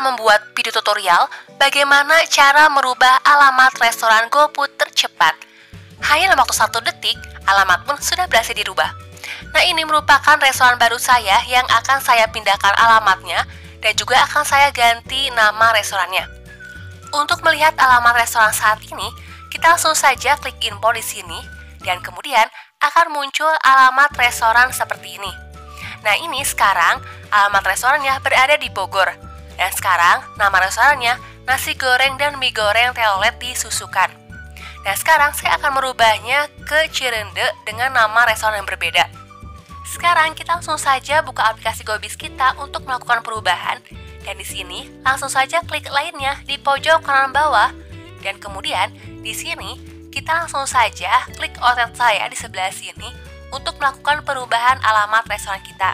akan membuat video tutorial bagaimana cara merubah alamat restoran GoFood tercepat. Hanya dalam waktu 1 detik, alamat pun sudah berhasil dirubah. Nah, ini merupakan restoran baru saya yang akan saya pindahkan alamatnya dan juga akan saya ganti nama restorannya. Untuk melihat alamat restoran saat ini, kita langsung saja klik info di sini dan kemudian akan muncul alamat restoran seperti ini. Nah, ini sekarang alamat restorannya berada di Bogor. Dan sekarang nama restorannya nasi goreng dan mie goreng telolet di Susukan. Nah, sekarang saya akan merubahnya ke Cirende dengan nama restoran yang berbeda. Sekarang kita langsung saja buka aplikasi GoBiz kita untuk melakukan perubahan. Dan di sini langsung saja klik lainnya di pojok kanan bawah. Dan kemudian di sini kita langsung saja klik outlet saya di sebelah sini untuk melakukan perubahan alamat restoran kita.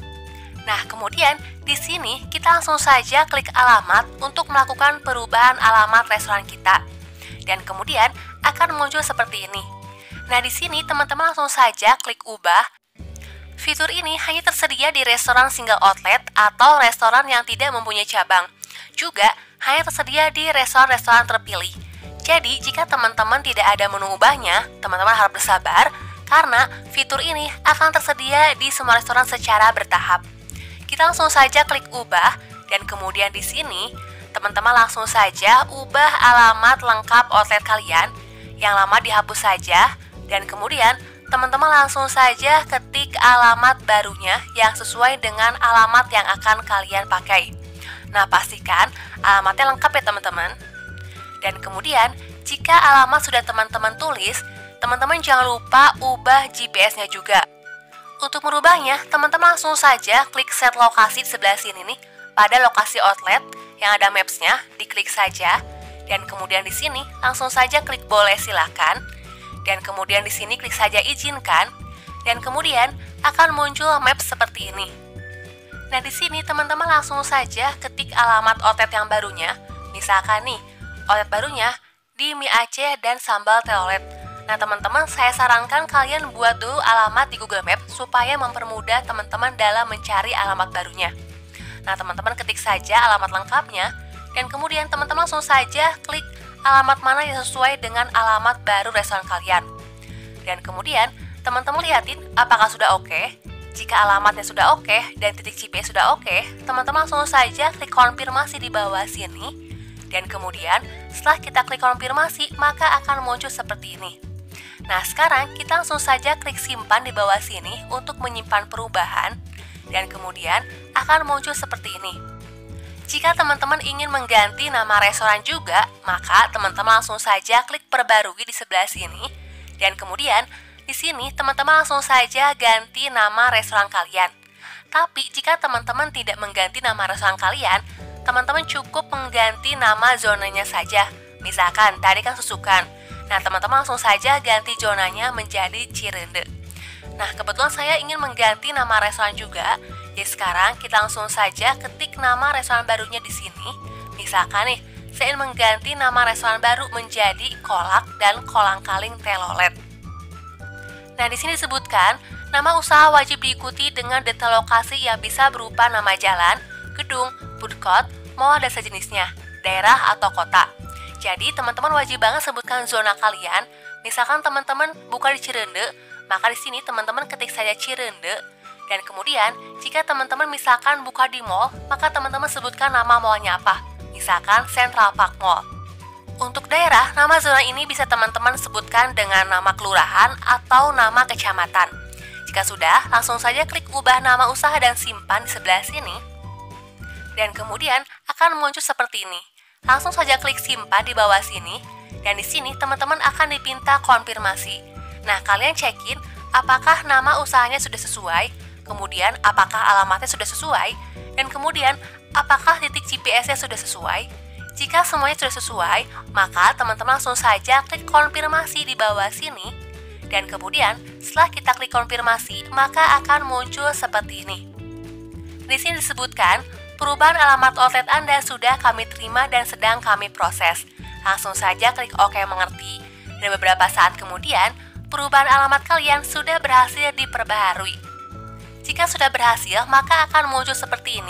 Nah, kemudian di sini kita langsung saja klik alamat untuk melakukan perubahan alamat restoran kita. Dan kemudian akan muncul seperti ini. Nah, di sini teman-teman langsung saja klik ubah. Fitur ini hanya tersedia di restoran single outlet atau restoran yang tidak mempunyai cabang. Juga hanya tersedia di restoran-restoran terpilih. Jadi, jika teman-teman tidak ada menu ubahnya, teman-teman harus bersabar karena fitur ini akan tersedia di semua restoran secara bertahap. Kita langsung saja klik ubah dan kemudian di sini teman-teman langsung saja ubah alamat lengkap outlet kalian. Yang lama dihapus saja dan kemudian teman-teman langsung saja ketik alamat barunya yang sesuai dengan alamat yang akan kalian pakai. Nah, pastikan alamatnya lengkap ya teman-teman. Dan kemudian jika alamat sudah teman-teman tulis, teman-teman jangan lupa ubah GPS-nya juga. Untuk merubahnya, teman-teman langsung saja klik set lokasi di sebelah sini nih, pada lokasi outlet yang ada maps-nya, diklik saja. Dan kemudian di sini langsung saja klik boleh silakan. Dan kemudian di sini klik saja izinkan. Dan kemudian akan muncul maps seperti ini. Nah, di sini teman-teman langsung saja ketik alamat outlet yang barunya. Misalkan nih, outlet barunya di mie Aceh dan sambal telolet. Nah, teman-teman, saya sarankan kalian buat dulu alamat di Google Maps supaya mempermudah teman-teman dalam mencari alamat barunya. Nah, teman-teman ketik saja alamat lengkapnya dan kemudian teman-teman langsung saja klik alamat mana yang sesuai dengan alamat baru restoran kalian. Dan kemudian teman-teman lihatin apakah sudah oke. Jika alamatnya sudah oke dan titik GPS sudah oke, teman-teman langsung saja klik konfirmasi di bawah sini. Dan kemudian setelah kita klik konfirmasi, maka akan muncul seperti ini. Nah, sekarang kita langsung saja klik simpan di bawah sini untuk menyimpan perubahan. Dan kemudian akan muncul seperti ini. Jika teman-teman ingin mengganti nama restoran juga, maka teman-teman langsung saja klik perbarui di sebelah sini. Dan kemudian di sini teman-teman langsung saja ganti nama restoran kalian. Tapi jika teman-teman tidak mengganti nama restoran kalian, teman-teman cukup mengganti nama zonanya saja. Misalkan tadi kan Susukan. Nah, teman-teman langsung saja ganti zonanya menjadi Cirende. Nah, kebetulan saya ingin mengganti nama restoran juga. Jadi sekarang kita langsung saja ketik nama restoran barunya di sini. Misalkan nih, saya ingin mengganti nama restoran baru menjadi Kolak dan Kolang-kaling Telolet. Nah, di sini disebutkan nama usaha wajib diikuti dengan detail lokasi yang bisa berupa nama jalan, gedung, food court, mall dan sejenisnya, daerah atau kota. Jadi teman-teman wajib banget sebutkan zona kalian. Misalkan teman-teman buka di Cirende, maka di sini teman-teman ketik saja Cirende. Dan kemudian jika teman-teman misalkan buka di mall, maka teman-teman sebutkan nama mallnya apa. Misalkan Central Park Mall. Untuk daerah, nama zona ini bisa teman-teman sebutkan dengan nama kelurahan atau nama kecamatan. Jika sudah, langsung saja klik ubah nama usaha dan simpan di sebelah sini. Dan kemudian akan muncul seperti ini. Langsung saja klik simpan di bawah sini. Dan di sini teman-teman akan dipinta konfirmasi. Nah, kalian cekin apakah nama usahanya sudah sesuai, kemudian apakah alamatnya sudah sesuai, dan kemudian apakah titik GPS-nya sudah sesuai. Jika semuanya sudah sesuai, maka teman-teman langsung saja klik konfirmasi di bawah sini. Dan kemudian setelah kita klik konfirmasi, maka akan muncul seperti ini. Di sini disebutkan perubahan alamat outlet Anda sudah kami terima dan sedang kami proses. Langsung saja klik OK mengerti. Dan beberapa saat kemudian, perubahan alamat kalian sudah berhasil diperbaharui. Jika sudah berhasil, maka akan muncul seperti ini.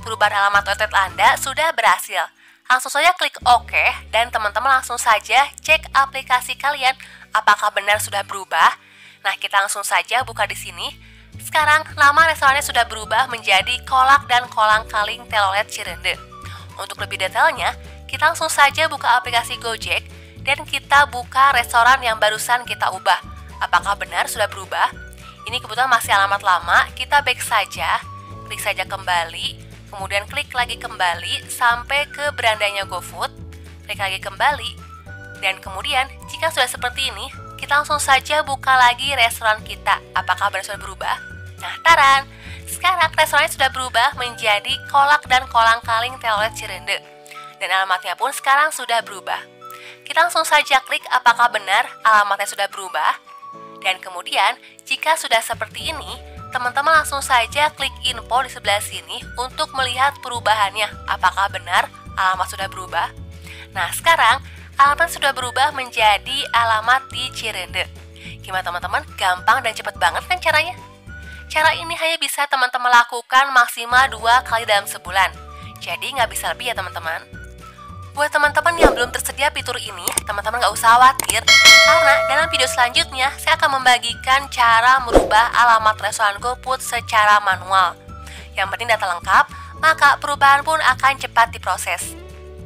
perubahan alamat website Anda sudah berhasil. Langsung saja klik OK dan teman-teman langsung saja cek aplikasi kalian apakah benar sudah berubah. Nah, kita langsung saja buka di sini. Sekarang nama restorannya sudah berubah menjadi Kolak dan Kolang Kaling Telolet Cirende. Untuk lebih detailnya, kita langsung saja buka aplikasi Gojek dan kita buka restoran yang barusan kita ubah. Apakah benar sudah berubah? Ini kebetulan masih alamat lama, kita back saja, klik saja kembali, kemudian klik lagi kembali sampai ke berandanya GoFood, klik lagi kembali, dan kemudian jika sudah seperti ini, kita langsung saja buka lagi restoran kita. Apakah benar sudah berubah? Nah, taran! Sekarang restorannya sudah berubah menjadi Kolak dan Kolang Kaling Telolet Cirende, dan alamatnya pun sekarang sudah berubah. Kita langsung saja klik apakah benar alamatnya sudah berubah. Dan kemudian, jika sudah seperti ini, teman-teman langsung saja klik info di sebelah sini untuk melihat perubahannya. Apakah benar alamat sudah berubah? Nah, sekarang alamat sudah berubah menjadi alamat di Cirende. Gimana teman-teman? Gampang dan cepat banget kan caranya? Cara ini hanya bisa teman-teman lakukan maksimal 2 kali dalam sebulan. Jadi nggak bisa lebih ya teman-teman. Buat teman-teman yang belum tersedia fitur ini, teman-teman nggak usah khawatir, karena dalam video selanjutnya saya akan membagikan cara merubah alamat restoran GoFood secara manual. Yang penting data lengkap, maka perubahan pun akan cepat diproses.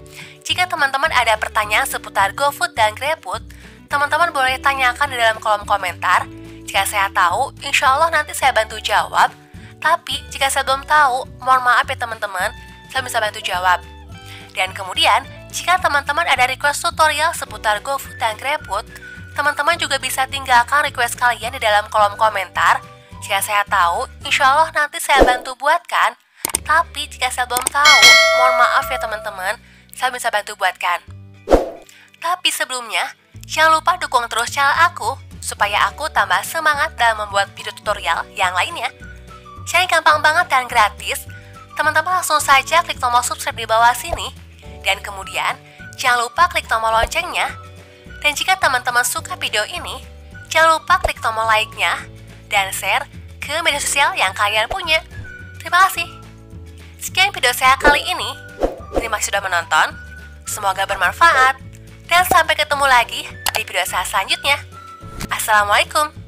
Jika teman-teman ada pertanyaan seputar GoFood dan GrabFood, teman-teman boleh tanyakan di dalam kolom komentar. Jika saya tahu, insya Allah nanti saya bantu jawab. Tapi jika saya belum tahu, mohon maaf ya teman-teman, saya bisa bantu jawab. Dan kemudian, jika teman-teman ada request tutorial seputar GoFood dan GrabFood, teman-teman juga bisa tinggalkan request kalian di dalam kolom komentar. Jika saya tahu, insya Allah nanti saya bantu buatkan. Tapi jika saya belum tahu, mohon maaf ya teman-teman, saya bisa bantu buatkan. Tapi sebelumnya, jangan lupa dukung terus channel aku, supaya aku tambah semangat dalam membuat video tutorial yang lainnya. Caranya gampang banget dan gratis. Teman-teman langsung saja klik tombol subscribe di bawah sini. Dan kemudian, jangan lupa klik tombol loncengnya. Dan jika teman-teman suka video ini, jangan lupa klik tombol like-nya dan share ke media sosial yang kalian punya. Terima kasih. Sekian video saya kali ini. Terima kasih sudah menonton. Semoga bermanfaat. Dan sampai ketemu lagi di video saya selanjutnya. Assalamualaikum.